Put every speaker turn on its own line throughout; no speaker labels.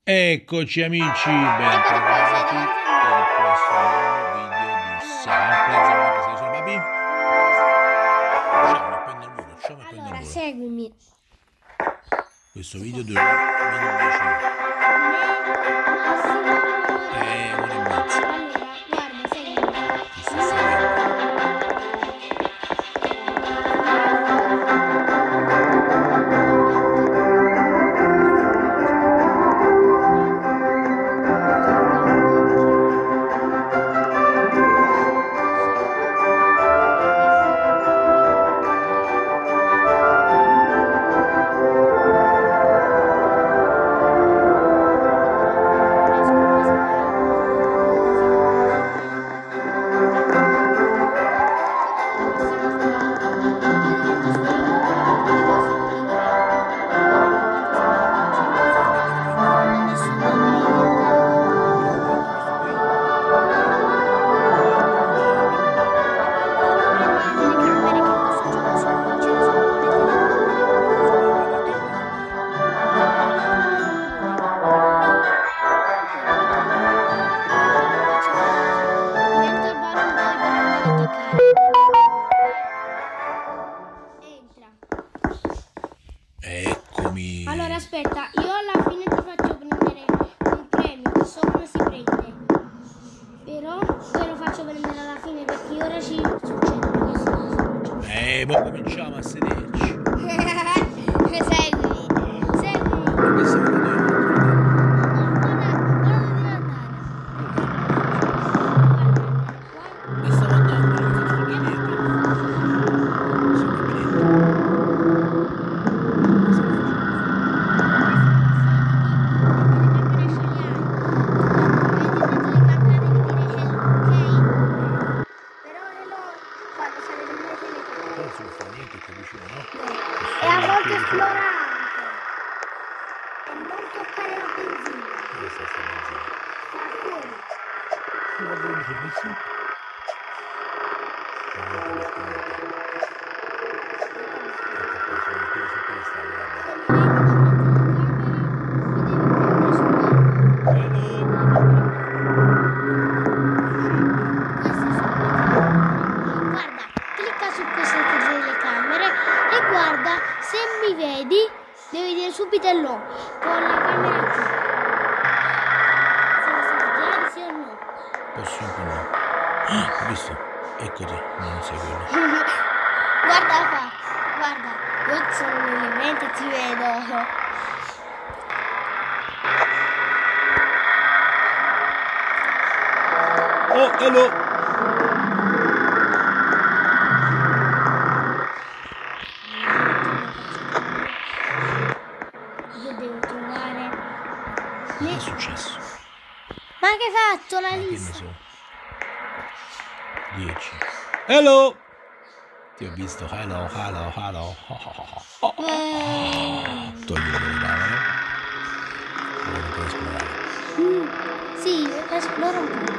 Eccoci amici, bentornati in questo nuovo video di sempre 96 sono papi. Ciao, mi appendo al muro, ciao, mi appendo al
Allora,
muro.
seguimi.
Questo video durerà meno di 10 minuti. Ora e mezza.
Allora, guarda, seguimi.
Ti sto seguendo. Eccomi.
Allora aspetta, io alla fine ti faccio prendere un premio, che so come si prende. Però te lo faccio prendere alla fine perché ora ci succedono queste cose.
Poi cominciamo a sederci.
Seguimi, seguimi.
Questo è quello che devo
Guarda,
stavo andando, mi faccio tornare dietro. Non si può fare niente qua vicino, no?
e a volte esplorante e non toccare la benzina.
Dove sta sta benzina?
Sta fuori.
Guarda il servizio. Guarda le scalette. Ecco qua, sono quelle su quelle stanno, guarda.
Guarda, clicca su queste telecamere e guarda, se mi vedi, devi dire subito il no, con la camera qui. Se lo sai girare, sì o no?
Posso un po' no. Ah, hai visto? Eccoti, no, non sei quello.
Guarda qua, guarda, io sono nell'evento e ti vedo.
Oh, hello!
Io devo trovare...
Che è successo?
Ma che hai fatto la
Che ne
lista?
so? 10. Hello! Ti ho visto, hello, hello, hello. Toglilo dalle camere. Ora non puoi esplorare.
Sì, esplora un po'.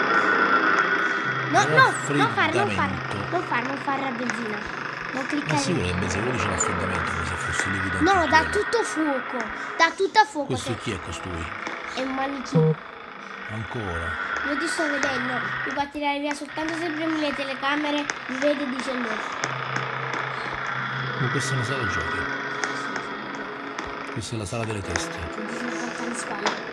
No, non fare la benzina. Non
Ma
cliccare.
sicuro che benzina, quello c'è l'affreddamento come se fosse liquido.
No, dà
antichiaro.
tutto fuoco. Dà tutto a fuoco.
Questo chi è costui?
È un manichino.
Ancora.
Io ti sto vedendo. Mi fa tirare via soltanto se premi le telecamere. Mi vede e dice no.
Ma questa è una sala giochi. Questa è la sala delle teste.
Ti sono fatta le spalle.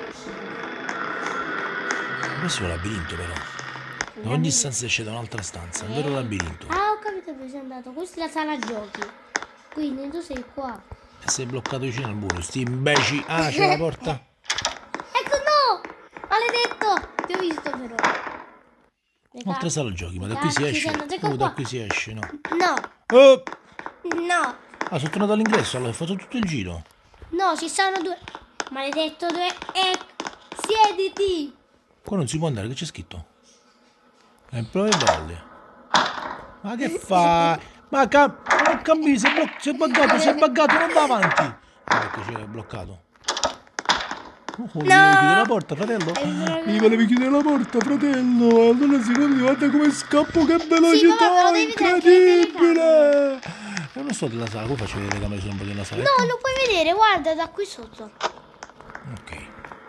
Questo è un labirinto però. Da ogni stanza esce da un'altra stanza, un vero labirinto.
Ah, ho capito dove sei andato. Questa è la sala giochi. Quindi tu sei qua.
E sei bloccato vicino al muro, sti imbecili. Ah, c'è la porta.
Ecco no! Maledetto! Ti ho visto però.
Un'altra sala giochi, ma da qui si esce. Oh, da qui si esce, no.
No,
Oh!
no,
Ah, sono tornato all'ingresso, allora ho fatto tutto il giro.
no, ci stanno due. Maledetto due. Siediti!
Qua non si può andare, che c'è scritto? Prove balle. Ma che fai? Ma cambi, si è buggato, non va avanti. Ah, ecco, c'è bloccato. Oh, volevi chiudere la porta, fratello? Mi volevi chiudere la porta, fratello? Allora secondo guarda come scappo, che velocità, incredibile! E non so della sala, come faccio vedere le camere se non vedo nella sala?
No, lo puoi vedere, guarda da qui sotto.
Ok.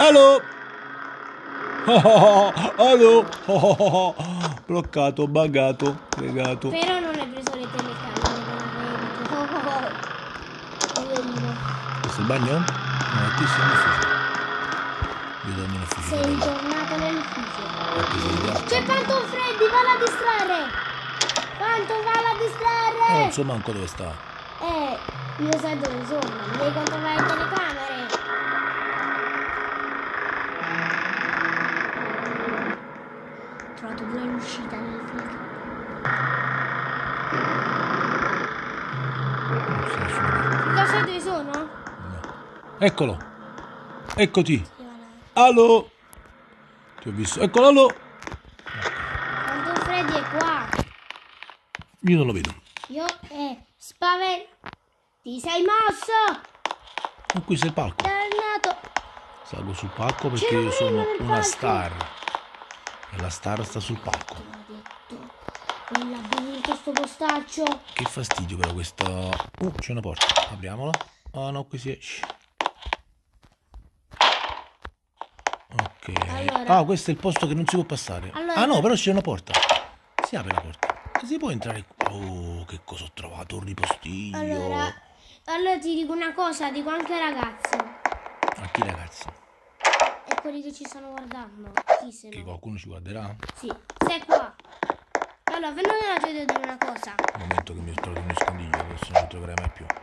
Allo? Allo? Bloccato, buggato, legato.
Però non hai preso le telecamere. Poverino.
Questo è il bagno? No, qui siamo in ufficio. Io dormo in ufficio.
Sei tornato nell'ufficio. C'è
C'è
Phantom Freddy, valla a distrarre! Phantom, valla a distrarre!
non so manco dove sta.
Io sai dove sono, devi controllare le telecamere. Ho trovato pure l'uscita delle telecamere.
Non so nessuno.
Lo sai dove sono?
No. Eccolo. Eccoti.
Sì, voilà.
Allo? Ti ho visto. Eccolo, allo.
Phantom Freddy è qua.
Io non lo vedo.
Io spavento. Ti sei mosso!
Ma qui sei il palco.
Dannato!
Salgo sul palco perché
C'era
io sono
nel
una
palco.
star. E la star sta sul palco.
L'ho detto. Quel labirinto, sto postaccio.
Che fastidio però questa... c'è una porta. Apriamola. Ah no, qui si esce. Ok.
Allora.
Ah, questo è il posto che non si può passare.
Allora-
Ah no, però c'è una porta. Si apre la porta. E si può entrare qua. Oh, che cosa ho trovato? Un ripostiglio.
Allora ti dico una cosa, dico anche ai ragazzi.
A chi ragazzi?
E quelli che ci stanno guardando. Chi se
Che
no?
qualcuno ci guarderà?
Sì, sei qua. Allora, ve la devo dire una cosa.
Un momento che mi ho trovato un nascondiglio, adesso non lo troverai mai più.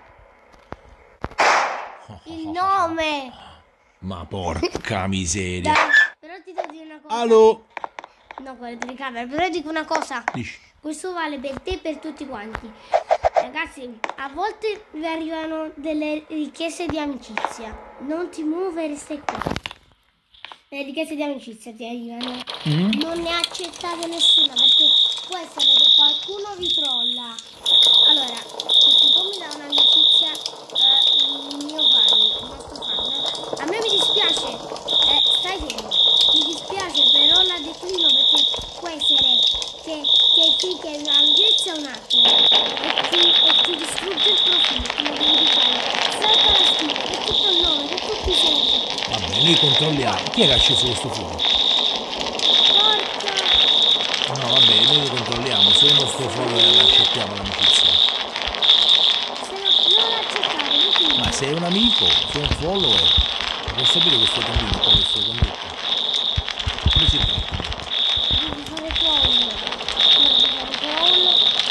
Il nome!
Ma porca miseria.
Dai, però ti devo dire una cosa.
Allo?
No, con le telecamere, però dico una cosa.
Dici?
Questo vale per te e per tutti quanti. Ragazzi, a volte vi arrivano delle richieste di amicizia. Non ti muovere, stai qua. Le richieste di amicizia ti arrivano. Non ne accettate nessuna perché può essere che qualcuno vi trolla. Allora, se tu mi dà un'amicizia, il mio fan, il nostro fan, a me mi dispiace, stai fermo, mi dispiace però la declino perché può essere che chi chiede un'amicizia è un attimo e ti distrugge il profilo, come devi fare. Salta la scritta, è tutto il nome, che tutti i sensi.
Vabbè, noi controlliamo. Chi è che ha acceso questo fuoco?
Porca!
No, vabbè, noi lo controlliamo. Se il nostro follower accettiamo l'amicizia.
Se non l'accettare, non ti
Ma sei un amico, sei un follower. Vuoi sapere questo convinto, questo convinto? Come si fa?
devi fare crawl. Ora devi fare crawl.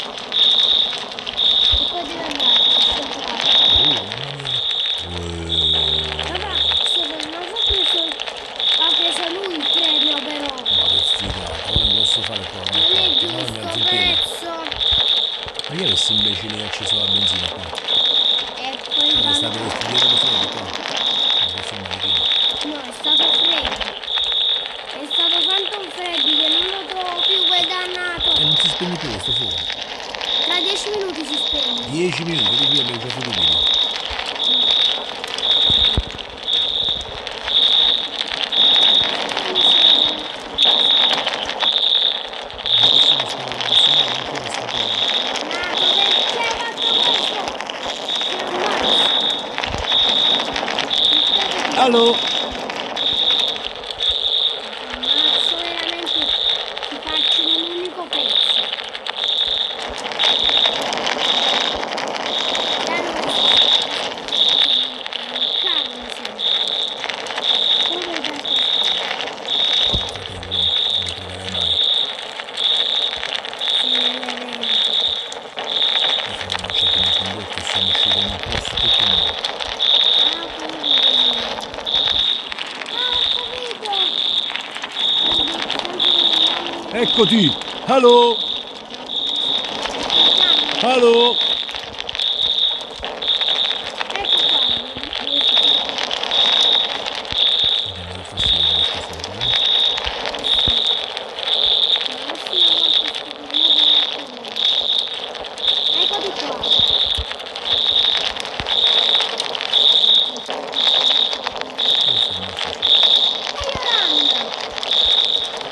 E poi devi andare a centrale.
Mamma mia.
Vabbè, non so preso, ha preso lui il premio però.
Ma che figata, ora non posso fare qua.
Non è giusto, pezzo.
Ma chi è questo imbecille che ha acceso la benzina qua?
E poi
È
vanno...
stato questo dietro di fuori qua. Ma questo è un manichino.
No, è stato Freddy. È stato Phantom Freddy che non lo trovo più, quel dannato.
E non si spegne più questo fuoco.
Tra 10 minuti si spegne.
10 minuti, vedi qui abbiamo già finito il video. Non possiamo stare con nessuno, neanche questa cosa.
Nato, perché hai fatto questo? Ti ammazzo.
Allo?
Ammazzo veramente, ti faccio in un unico pezzo. Dai, non cavolo sei. Come dai questo?
Fratello, non lo troverai mai.
Sei veramente.
Noi siamo lasciati nel condotto e siamo usciti in un posto tutto nuovo.
Ah, ho capito.
Eccoti! Allo? Allo?
Ecco qua.
Vediamo che fastidio questo fuoco, eh?
Eccoti qua.
Questo è il nostro fuoco.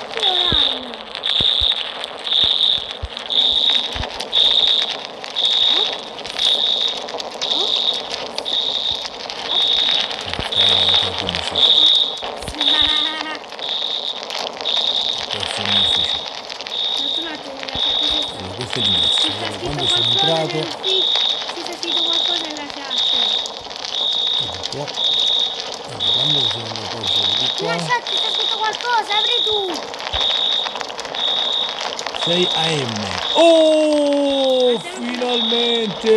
Fiorando.
Ecco. Allora, quando sono porto di qua.
Lasciati, sta scritto qualcosa, apri tu.
6 AM. Oh, finalmente!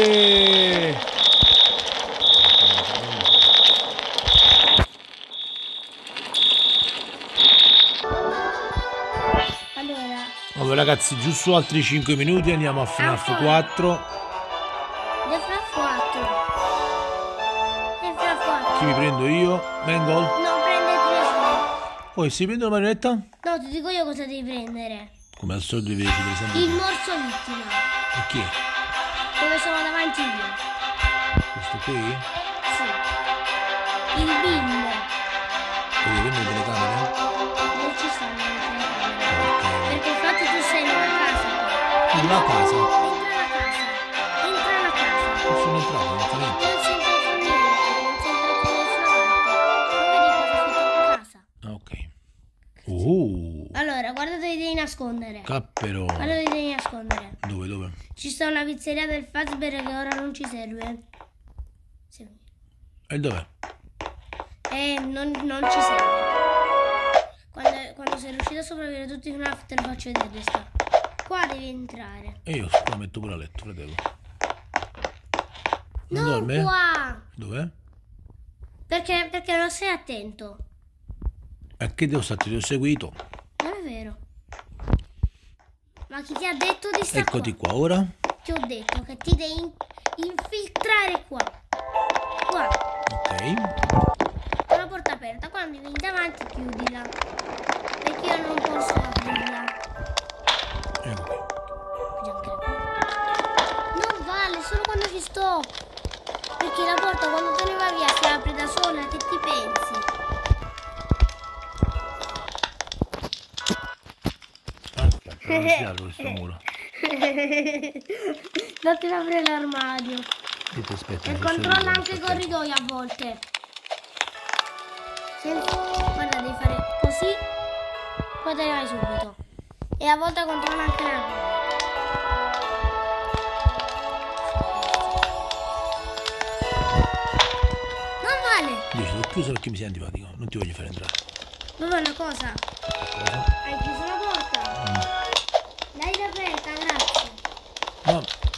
Allora ragazzi, giusto altri 5 minuti andiamo a FNAF 4.
The FNAF 4. The FNAF 4.
Chi mi prendo io? Mangle?
No, prendete
Poi si prende la marionetta?
No, ti dico io cosa devi prendere.
Come al solito devi decidere sempre.
Il morso vittima.
E chi è?
Dove sono davanti io.
Questo qui?
Sì. Il bin.
Devi prendere le telecamere?
Non ci stanno le telecamere. Perché infatti tu sei nella casa.
Nella casa?
Entra nella casa.
Non sono entrato, non c'è niente.
Non si entra niente. Non si entra da nessuna parte. Non vedi cosa c'è scritto casa.
Ah, ok.
Allora, guarda dove devi nascondere.
Cappero.
Guarda dove devi nascondere.
Dove?
Ci sta una pizzeria del Fazbear che ora non ci serve. Sì.
E dov'è?
Non ci serve. Quando sei riuscito a sopravvivere tutti i FNAF te lo faccio vedere dove sta. Qua devi entrare.
E io qua metto pure a letto, fratello. Non dorme?
Qua.
Dov'è?
Perché non sei attento.
A che devo stare? Ti ho seguito.
Non è vero. Ma chi ti ha detto di stare
Eccoti qua ora.
Ti ho detto che ti devi infiltrare qua. Qua.
Ok.
Con la porta aperta. Quando vieni davanti chiudila. Perché io non posso aprirla.
Ecco qui.
Chiudi anche la porta. Non vale, solo quando ci sto. Perché la porta quando te ne vai via si apre da sola. Che ti pensi?
Non si apre questo muro.
Non ti apre l'armadio.
Io ti aspetto.
E controlla anche i corridoi a volte. Guarda, devi fare così, poi te ne vai subito. E a volte controlla anche l'armadio. Non vale!
Dici, l'ho chiuso perché mi sei antipatico. Non ti voglio fare entrare.
Dov'è una cosa?
Cosa?
Hai chiuso la porta? L'hai aperta, grazie.
No.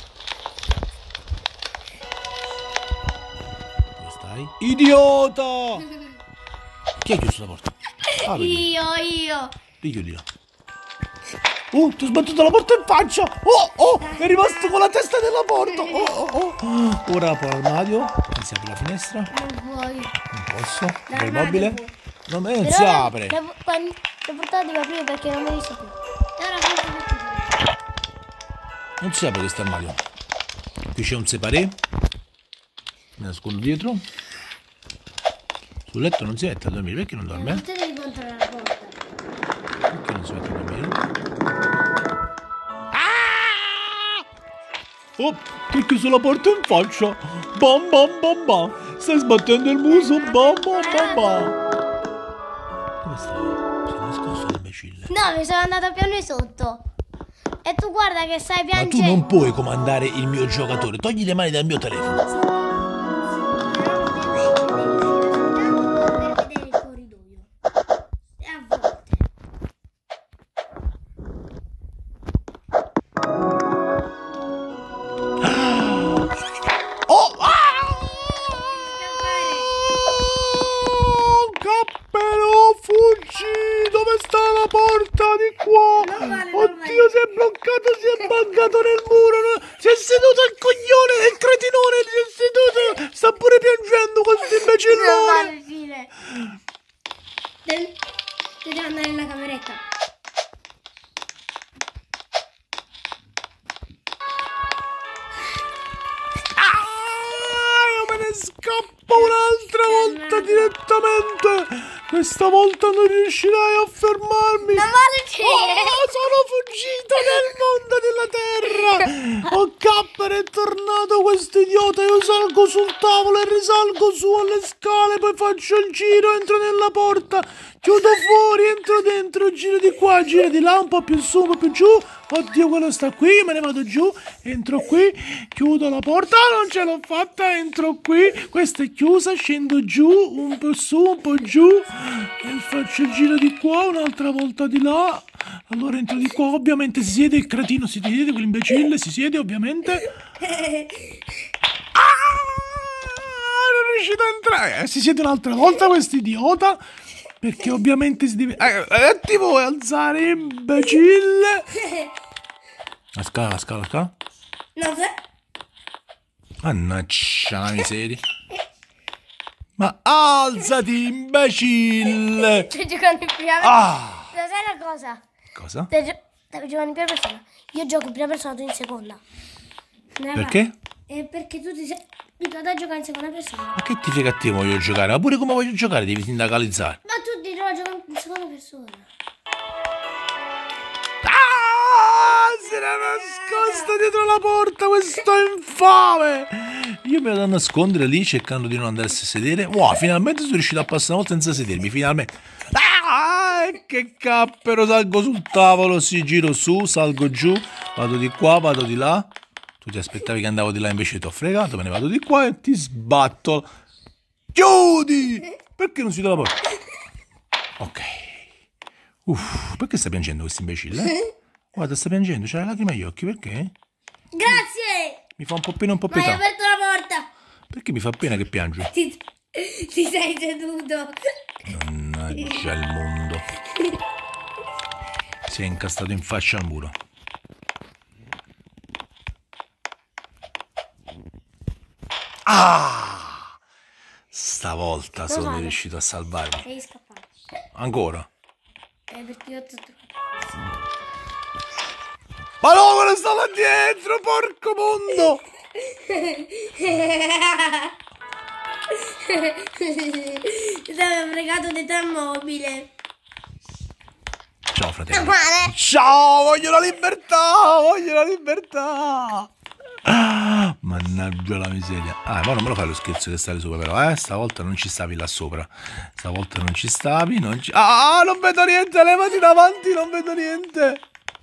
Dove stai? Idiota! Chi ha chiuso la porta?
Io.
Richiudila. Ti ho sbattuto la porta in faccia! È rimasto con la testa nella porta! Ora apro l'armadio. Mi si apre la finestra?
Non vuoi.
Non posso. Apro il
L'armadio
mobile?
può.
Non si apre.
La portata devi aprire perché non mi hai visto più. E ora cosa devi chiudere?
Non si apre questo armadio. Qui c'è un separé. Mi nascondo dietro. Sul letto non si mette a dormire. Perché non dorme?
Te devi controllare la porta.
Perché non si mette a dormire? Oh, ti ho chiuso la porta in faccia. Bam bam bam bam. Stai sbattendo il muso. Bam bam bam bam. Dove stai? Sei nascosto l'imbecille.
No, mi sono andata a piano sotto. E tu guarda che stai
Ma
piangendo.
tu non puoi comandare il mio giocatore. Togli le mani dal mio telefono.
Per vedere il corridoio. E a volte.
Cappero, fuggi! Dove sta la porta di qua? Oddio, si è bloccato, si è bancato nel muro. Si è seduto il coglione, il cretinone, si è seduto. Sta pure piangendo questo imbecillone.
Non vale, fine. Devi andare nella cameretta.
Io me ne scappo un'altra volta direttamente. Questa volta non riuscirai a fermarmi.
Non vale, fine.
Sono fuggito nel mondo della terra. Oh, Cappero, è tornato questo idiota. Io salgo sul tavolo e risalgo su alle scale, poi faccio il giro, entro nella porta, Chiudo fuori, entro dentro, giro di qua, giro di là, un po' più su, un po' più giù. Oddio, quello sta qui, me ne vado giù, entro qui, chiudo la porta, non ce l'ho fatta, entro qui, questa è chiusa, scendo giù, un po' su, un po' giù, e faccio il giro di qua, un'altra volta di là. Allora entro di qua, ovviamente si siede il cretino, si siede, quell'imbecille, si siede ovviamente. Non è riuscito a entrare, si siede un'altra volta questo idiota. Perché ovviamente si deve... ti vuoi alzare, imbecille? La scala.
No,
Mannaggia la miseria. Ma alzati, imbecille!
stai giocando in prima
Ah!
persona. Sai una cosa?
Cosa?
Stavi giocando in prima persona. Io gioco in prima persona, tu in seconda.
Perché?
Perché tu ti sei abituato a giocare in seconda persona.
Ma che ti frega a te voglio giocare? Ma pure come voglio giocare devi sindacalizzare.
Ma tu ti trovi a giocare in seconda persona.
Si era nascosta dietro la porta questo infame. Io mi vado a nascondere lì cercando di non andarsi a sedere. Wow, finalmente sono riuscito a passare una volta senza sedermi, finalmente. Che cappero, salgo sul tavolo, si giro su, salgo giù, vado di qua, vado di là. Tu ti aspettavi che andavo di là, invece ti ho fregato, me ne vado di qua e ti sbatto. Chiudi! Perché non si chiude la porta? Ok. Perché sta piangendo questo imbecille? Guarda, sta piangendo, c'ha le lacrime agli occhi, perché?
Grazie!
Mi fa un po' pena, un po'
Ma hai
pietà.
aperto la porta!
Perché mi fa pena che piange?
Ti sei seduto.
Mannaggia il mondo. Si è incastrato in faccia al muro. Ah! Stavolta sono riuscito a salvarmi.
Devi scappare.
Ancora?
Perché io tutto.
Ma no, quello sta là dietro, porco mondo!
Ti avevo fregato di te mobile.
Ciao fratello. Ciao, voglio la libertà, voglio la libertà. Mannaggia la miseria. Ma non me lo fai lo scherzo che stavi sopra però, Stavolta non ci stavi là sopra. Stavolta non ci stavi, non vedo niente, levati davanti, non vedo niente.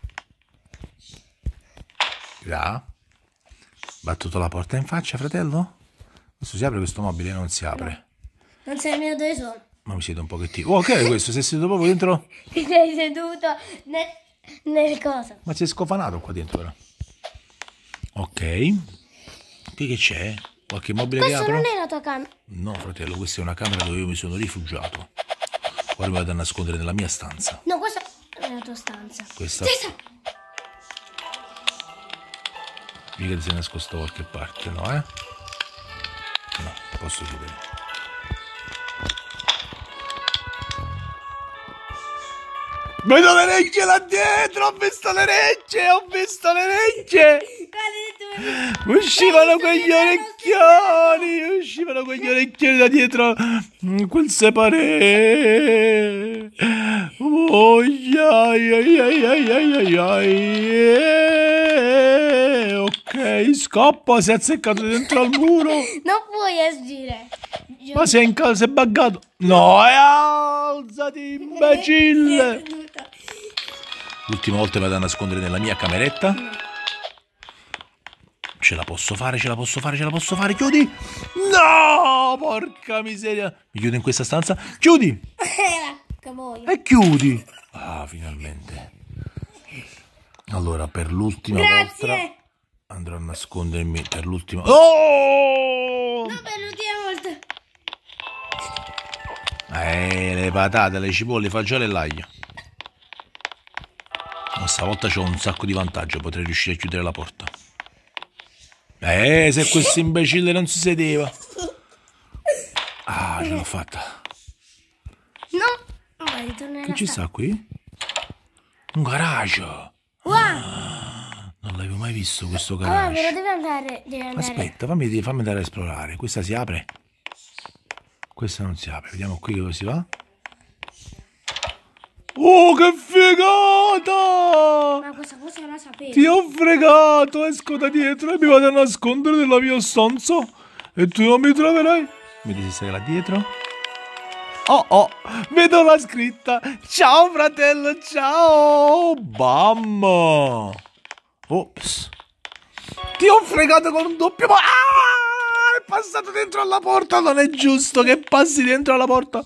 Là. Battuto la porta in faccia, fratello? Questo si apre questo mobile? Non si apre.
Non sai nemmeno dove sono.
Ma mi siedo un pochettino. Oh, che è questo? Sei seduto proprio dentro?
Ti sei seduto nel coso.
Ma sei scofanato qua dentro però. Ok. Qui che c'è? Qualche mobile che
Questo
apro?
non è la tua camera.
No, fratello, questa è una camera dove io mi sono rifugiato. Ora mi vado a nascondere nella mia stanza.
No, questa è la tua stanza.
Questa... Mica ti sei nascosto da qualche parte, no, No, posso chiudere. Vedo le orecchie là dietro, ho visto le orecchie, ho visto le orecchie. Uscivano quegli orecchioni da dietro quel separé. Oh, ok, scappa, si è azzeccato dentro al muro.
Non puoi agire.
Ma si è buggato. No, alzati, imbecille. L'ultima volta mi vado a nascondere nella mia cameretta. Ce la posso fare, chiudi. No, porca miseria. Mi chiudo in questa stanza. Chiudi. E chiudi. Ah, finalmente. Allora, per l'ultima volta andrò a nascondermi per l'ultima. Oh!
No, per l'ultima volta.
Le patate, le cipolle, i fagioli e l'aglio. Ma stavolta c'ho un sacco di vantaggio, potrei riuscire a chiudere la porta. Se questo imbecille non si sedeva. Ce l'ho fatta.
No.
Che ci sta qui? Un garage.
Wow.
Non l'avevo mai visto questo
Allora,
garage.
però devi andare.
Aspetta, fammi andare a esplorare. Questa si apre? Questa non si apre. Vediamo qui dove si va. Oh, che figata!
Ma questa cosa non la sapevo.
Ti ho fregato, esco da dietro e mi vado a nascondere nella mia stanza e tu non mi troverai. Mi devi stare là dietro. Oh oh, vedo la scritta. Ciao fratello, ciao. Bam. Ops. Ti ho fregato con un doppio. Ah, è passato dentro alla porta. Non è giusto che passi dentro alla porta.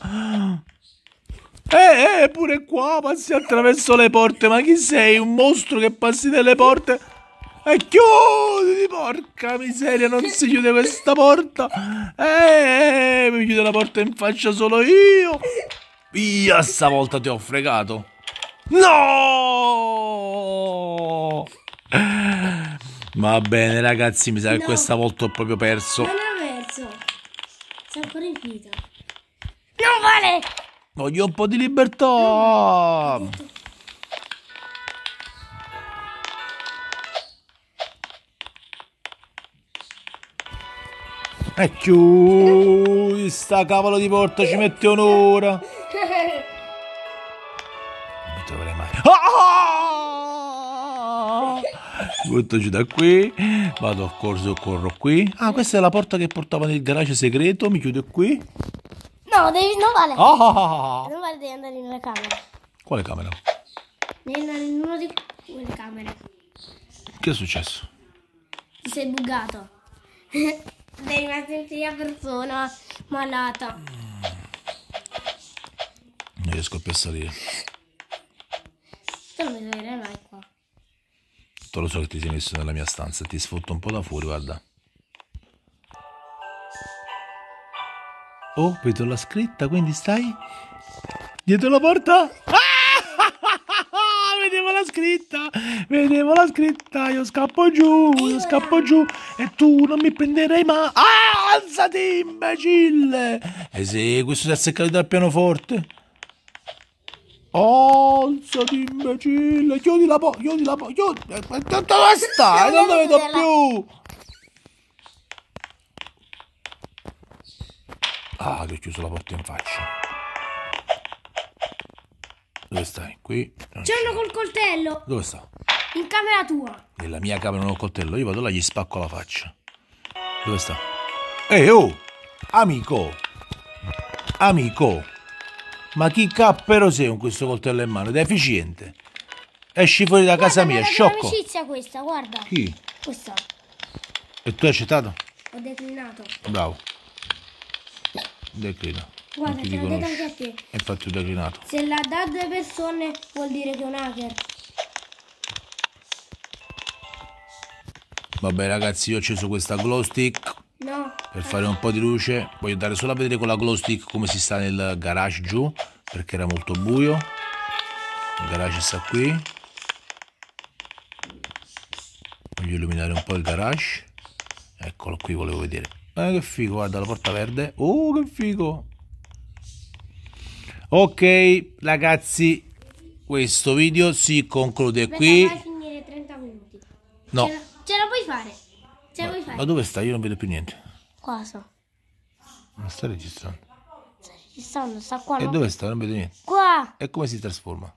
Pure qua passi attraverso le porte. Ma chi sei? Un mostro che passi delle porte? E chiudi, porca miseria, non si chiude questa porta. Mi chiude la porta in faccia solo io. Via, stavolta ti ho fregato. No! Va bene, ragazzi, mi sa che questa volta ho proprio perso.
Non ho perso. Sei ancora in vita. Non vale!
Voglio un po' di libertà. E chiudi sta cavolo di porta, ci mette un'ora. Non mi troverei mai. Buttaci da qui. Vado a corso, corro qui. Ah, questa è la porta che portava nel garage segreto. Mi chiudo qui.
No, non vale.
Ah.
Non vale, devi andare nella camera.
Quale camera?
In una di quelle camere.
Che è successo?
Ti sei buggato. Sei rimasta in prima persona malata.
Non riesco più a salire.
Tu non mi troverai mai qua.
Tu lo so che ti sei messo nella mia stanza. Ti sfotto un po' da fuori, guarda. Oh, vedo la scritta, quindi stai dietro la porta? Ah! Vedevo la scritta, io scappo giù, e tu non mi prenderai mai. Ah, alzati, imbecille! E se questo si è seccato dal pianoforte? Alzati, imbecille, chiudi la porta, dove stai? Non lo vedo più! Ah, che ho chiuso la porta in faccia. Dove stai? Qui?
C'è uno col coltello.
Dove sta?
In camera tua.
Nella mia camera non ho coltello. Io vado là e gli spacco la faccia. Dove sta? Oh! Amico! Ma chi cappero sei con questo coltello in mano? È deficiente. Esci fuori da casa mia, sciocco.
Amicizia questa, guarda.
Chi?
Questa.
E tu hai accettato?
Ho declinato.
Bravo. Declina.
Guarda,
Non ti
te l'ho detto
riconosci.
anche a te.
E infatti ho declinato.
Se la dà due persone vuol dire che è un hacker.
Vabbè ragazzi, io ho acceso questa glow stick
No.
per fare un po' di luce. Voglio andare solo a vedere con la glow stick come si sta nel garage giù, perché era molto buio. Il garage sta qui. Voglio illuminare un po' il garage. Eccolo qui, volevo vedere. Che figo, guarda la porta verde. Oh, che figo. Ok, ragazzi, questo video si conclude qui.
Fai finire 30 minuti.
No.
Ce la puoi fare. Ce la puoi fare.
Ma dove sta? Io non vedo più niente.
Qua so.
Non sta registrando.
Sta qua.
E
No?
dove sta? Non vedo niente.
Qua.
E come si trasforma?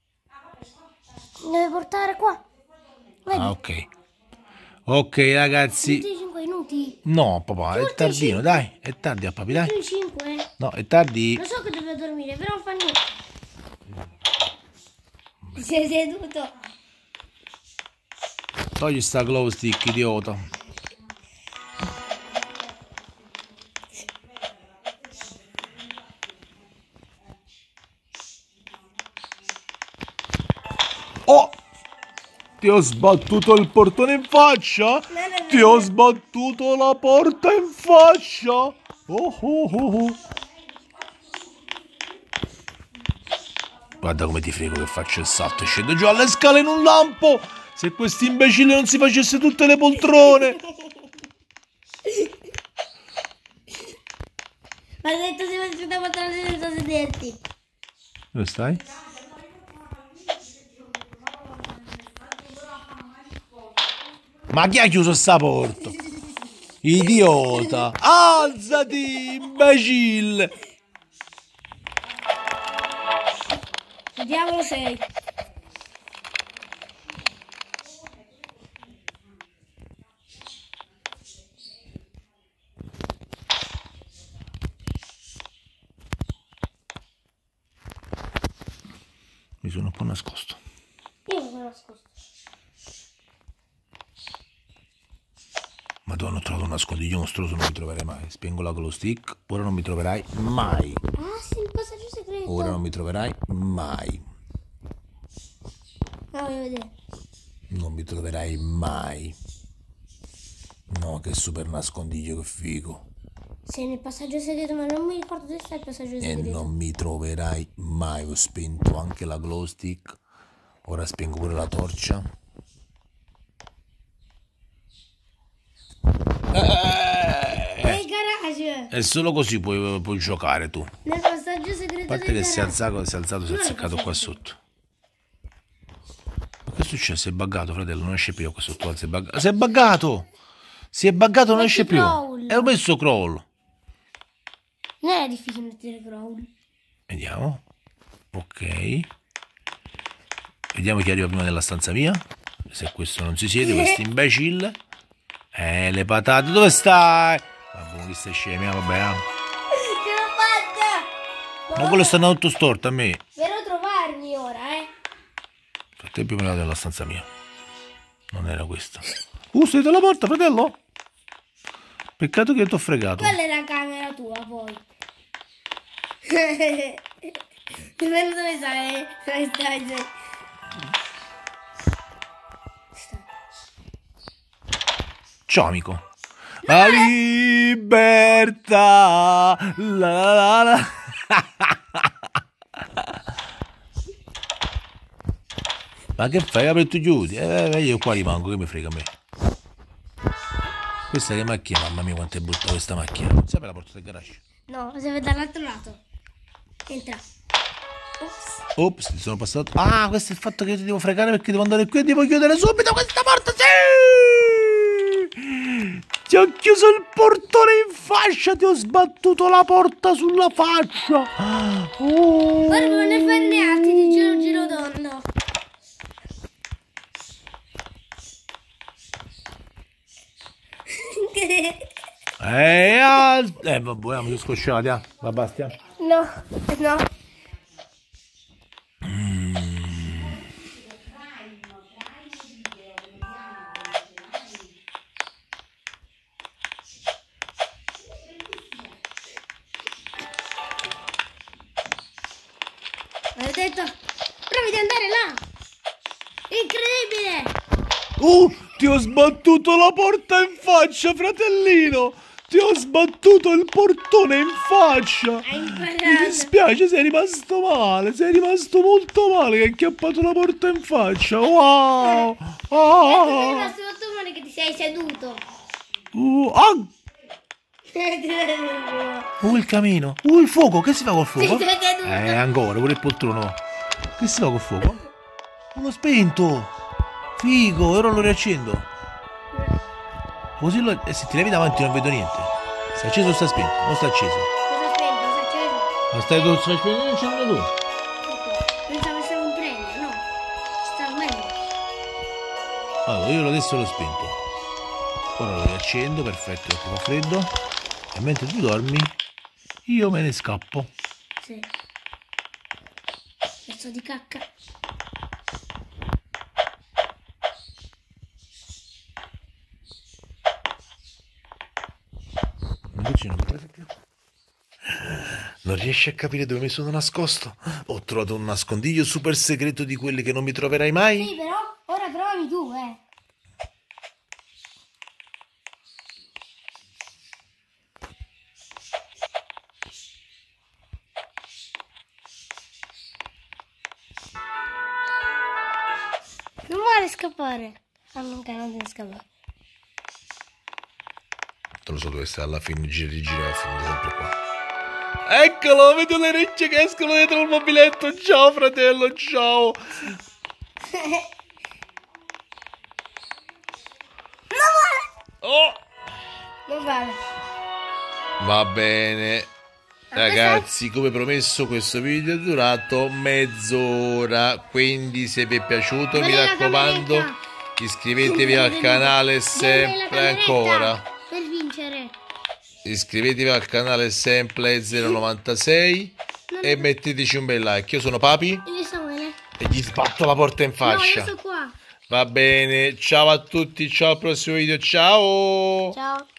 Deve portare qua. Vedi?
Ah, ok. Ok, ragazzi.
5 minuti.
No, papà, è tardino, dai. È tardi a papi, dai.
5.
No, è tardi.
Lo so che devo dormire, però non fa niente. Sei seduto.
Togli sta glow stick, idiota. Oh! Ti ho sbattuto il portone in faccia? Ti ho sbattuto la porta in faccia? Oh oh oh oh. Guarda come ti frego che faccio il salto e scendo giù alle scale in un lampo. Se questo imbecille non si facesse tutte le poltrone.
Ma hai detto se faccio da poltrona senza sederti.
Dove stai? Ma chi ha chiuso sta porta? Idiota! Alzati, imbecille!
Che diavolo sei?
Mi sono un po' nascosto.
Io mi sono nascosto.
Madonna, ho trovato un nascondiglio mostruoso, non mi troverai mai. Spengo la glow stick, ora non mi troverai mai.
Ah, sì, il passaggio segreto.
Ora non mi troverai mai.
No, voglio vedere.
Non mi troverai mai. No, che super nascondiglio, che figo.
Sei nel passaggio segreto, ma non mi ricordo dove sta il passaggio
E
segreto.
non mi troverai mai. Ho spento anche la glow stick. Ora spengo pure la torcia.
Nel garage.
E solo così puoi giocare tu. A
Nel passaggio segreto
parte
del
che
garage.
si è alzato, si è
Non è
azzeccato qua
passaggio.
sotto. Ma che è successo? È buggato, fratello, non esce più qua sotto. Si è buggato. Si è buggato! Si è buggato, non esce più.
crawl.
E ho messo crawl.
Non è difficile mettere crawl.
Vediamo. Ok. Vediamo chi arriva prima nella stanza mia. Se questo non si siede, questo imbecille. Le patate, dove stai? Vabbè, che stai scemi, vabbè.
Ce l'ho fatta!
Ma quello sta andando tutto storto a me.
Verrò a trovarmi ora,
Nel frattempo me la della stanza mia. Non era questa. Sei dalla porta, fratello? Peccato che ti ho fregato.
Quella è la camera tua, poi. Dipende dove stai. Dove stai?
Ciao amico. La libertà. La, la, la. Ma che fai? Apri e tu chiudi. Io qua rimango, che mi frega a me. Questa che macchina, mamma mia quanto è brutta questa macchina. Non si apre la porta del garage.
No, si vede dall'altro lato. Entra. Ops.
Ops, ti sono passato. Ah, questo è il fatto che io ti devo fregare perché devo andare qui e devo chiudere subito questa porta. Sì! Ti ho chiuso il portone in fascia, ti ho sbattuto la porta sulla faccia. Oh.
Guarda, non ne farne altri di giro tondo.
Vabbè, mi sono scosciati, va basta.
No, no. Ho detto, provi ad andare là. Incredibile.
Ti ho sbattuto la porta in faccia, fratellino. Ti ho sbattuto il portone in faccia.
Hai imparato.
Mi dispiace, sei rimasto male. Sei rimasto molto male che hai acchiappato la porta in faccia. Wow.
Sei rimasto molto male che ti sei seduto.
Il camino. Il fuoco. Che si fa col fuoco?
Ti sei seduto.
Ancora, pure il poltrono. Che si fa col fuoco? L'ho spento. Figo, ora lo riaccendo. Così se ti levi davanti non vedo niente. Sta acceso o sta spento? Non sta acceso.
Cosa spento? Sta acceso?
Ma stai tu, stai spento, non c'è tu.
Pensavo stavo in premio, no? Stavo meglio.
Allora, io adesso l'ho spento. Ora lo riaccendo, perfetto, perché fa freddo. E mentre tu dormi, io me ne scappo.
Sì. Pezzo di cacca.
Invece non mi prende più. Non riesci a capire dove mi sono nascosto? Ho trovato un nascondiglio super segreto di quelli che non mi troverai mai.
Sì, però ora provami tu, Non vuole scappare. Ah, non deve scappare.
Non lo so dove sta alla fine, giri e finire sempre qua. Eccolo, vedo le orecchie che escono dietro il mobiletto. Ciao fratello, ciao. Oh.
Non vale.
Va bene. Ragazzi, come promesso questo video è durato mezz'ora, quindi se vi è piaciuto mi raccomando iscrivetevi al canale sempre ancora.
Per vincere.
Iscrivetevi al canale sempre 096 e metteteci un bel like. Io sono Papi.
Io Samuele.
E gli sbatto la porta in
No,
faccia.
io sto qua.
Va bene, ciao a tutti, ciao al prossimo video, ciao!
Ciao.